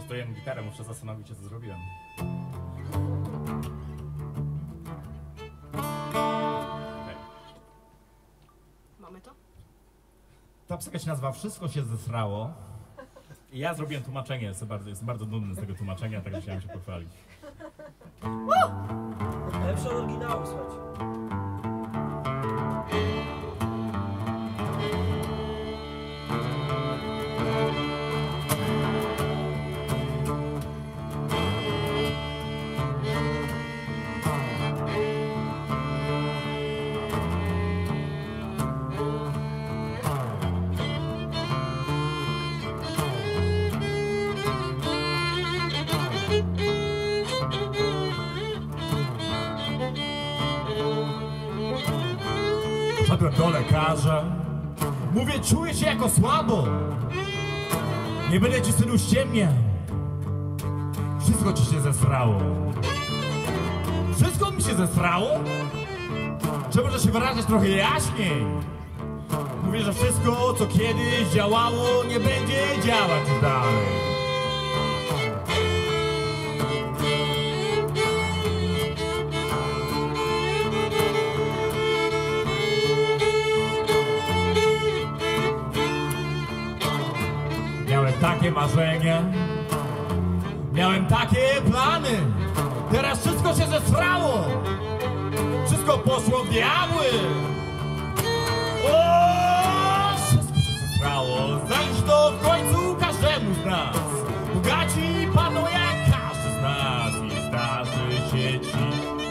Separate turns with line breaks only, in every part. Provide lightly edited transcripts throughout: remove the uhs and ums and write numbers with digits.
testuję gitarę, muszę zastanowić się, co zrobiłem. Okay.
Mamy to?
Ta piosenka się nazywa Wszystko się zesrało. I ja zrobiłem tłumaczenie, jestem bardzo dumny z tego tłumaczenia, także chciałem się pochwalić.
Lepsze od oryginału, słuchajcie.
Szedłem do lekarza, mówię, czuję się jako słabo. Nie będę ci, synu, ściemniał. Wszystko ci się zesrało. Wszystko mi się zesrało? Czy może się wyrażać trochę jaśniej? Mówię, że wszystko, co kiedyś działało, nie będzie działać już dalej. Miałem takie marzenia, miałem takie plany. Teraz wszystko się zesrało, wszystko poszło w diabły. O, wszystko się zesrało, zaś to w końcu każdemu z nas. Bogaci padną jak każdy z nas i zdarzy się ci.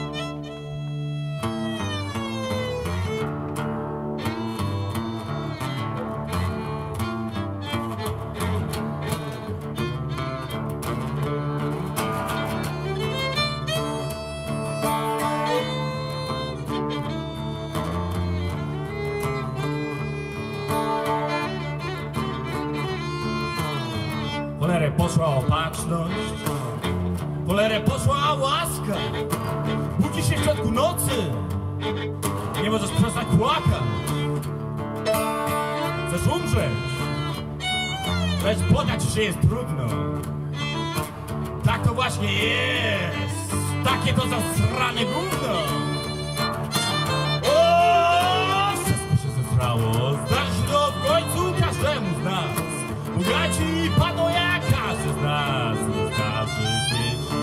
W cholerę poszła opatrzność, w cholerę poszła łaska. Budzisz się w środku nocy, nie możesz przestać płakać. Chcesz umrzeć, lecz podać się jest trudno. Tak to właśnie jest, takie to zasrane gówno. O, wszystko się zesrało, zdarzy się to w końcu każdemu z nas. Bogaci padną jak każdy z nas i zdarzy się ci.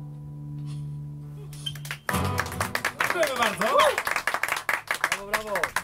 Dziękujemy bardzo.
Brawo, brawo.